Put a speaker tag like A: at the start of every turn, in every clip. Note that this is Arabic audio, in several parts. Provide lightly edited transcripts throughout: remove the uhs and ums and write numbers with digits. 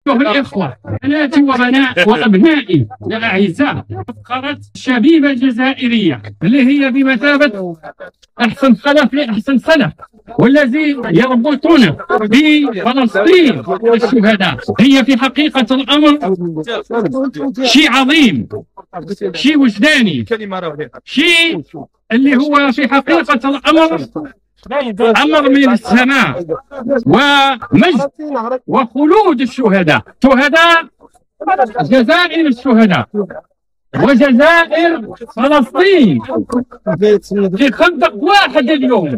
A: أيها الإخوة، بناتي وأبنائي الأعزاء، فقرة الشبيبة الجزائرية اللي هي بمثابة أحسن خلف لأحسن سلف، والذي يربطنا بفلسطين والشهداء. هي في حقيقة الأمر شيء عظيم، شيء وجداني، شيء اللي هو في حقيقة الأمر أمر من السماء ومجد وخلود الشهداء، شهداء جزائر الشهداء وجزائر فلسطين في خندق واحد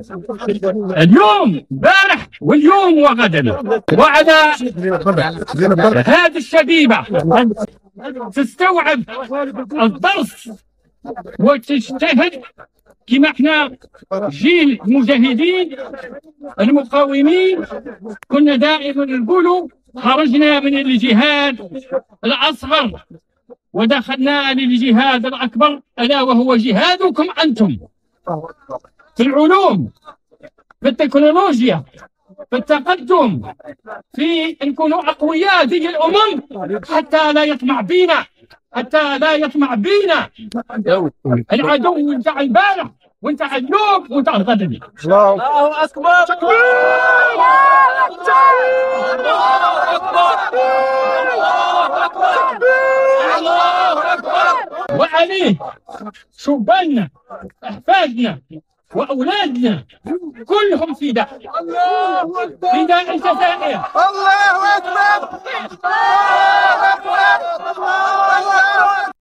A: اليوم بارح واليوم وغدا. وعلى هذه الشبيبة تستوعب الدرس وتجتهد كما احنا جيل المجاهدين المقاومين كنا دائما نقولوا خرجنا من الجهاد الأصغر ودخلنا للجهاد الأكبر، ألا وهو جهادكم أنتم في العلوم، في التكنولوجيا، في التقدم، في نكونوا أقوياء ذي الأمم حتى لا يطمع بينا، حتى لا يطمع بينا العدو نتاع البارح ونتاع اليوم ونتاع الغد.
B: الله أكبر.
A: وعليه شباننا أحفادنا وأولادنا كلهم فداء، فداء الجزائر.
B: الله أكبر.